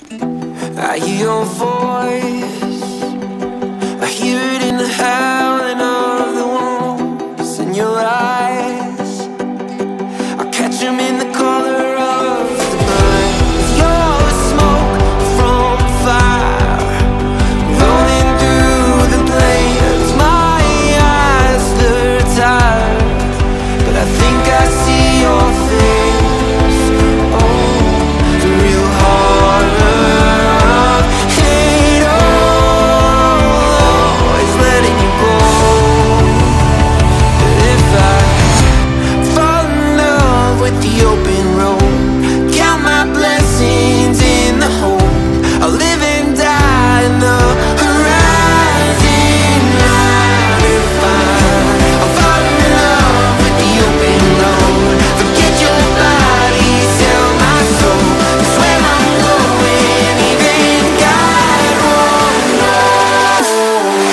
I hear your voice, I hear it in the howling of the wolves in your eyes. I catch them in the color of the night. Your smoke from fire rolling through the plains. My eyes, they're tired, but I think I see your face. Oh, the real horror of hate, oh, is letting you go. If I fall in love with the open road, count my blessings in the hope I'll live and die in the horizon line. If I'll fall in love with the open road, forget your body, sell my soul. 'Cause where I'm going, even God won't know.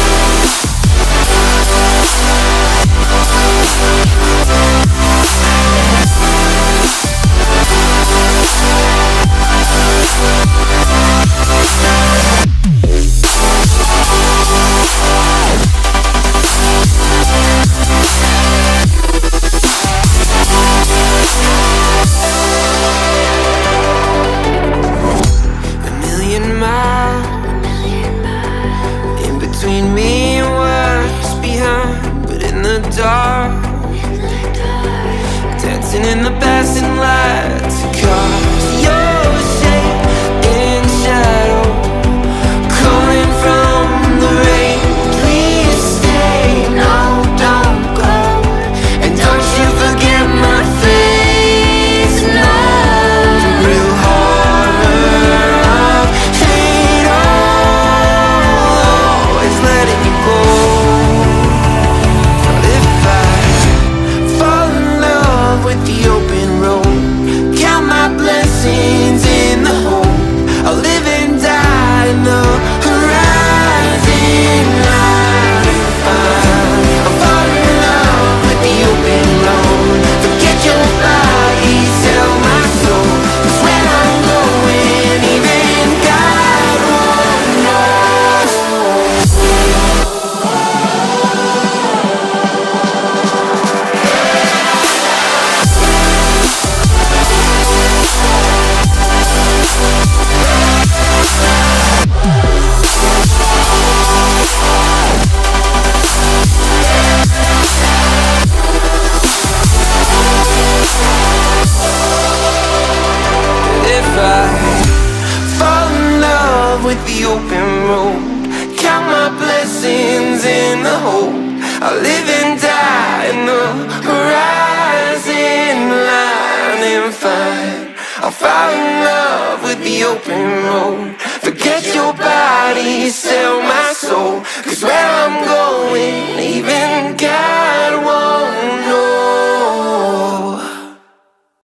A million miles in between me and what's behind, but in the dark, dancing in the passing lights of cars. Your shape in shadow, calling from the rain. Please stay, no, don't go, and don't you forget my face. No, the real horror of hate, oh, is letting you go. But if I fall in love with the open road, count my blessings in the hope I'll live and die in the horizon line. If I'll fall in love with the open road, forget your body, sell my soul. 'Cause where I'm going, even God won't know. If I fall in love with the open road, count my blessings in the hope I'll live and die in the horizon line. And fine, I'll fall in love with the open road, forget your body, sell my soul. 'Cause where I'm going,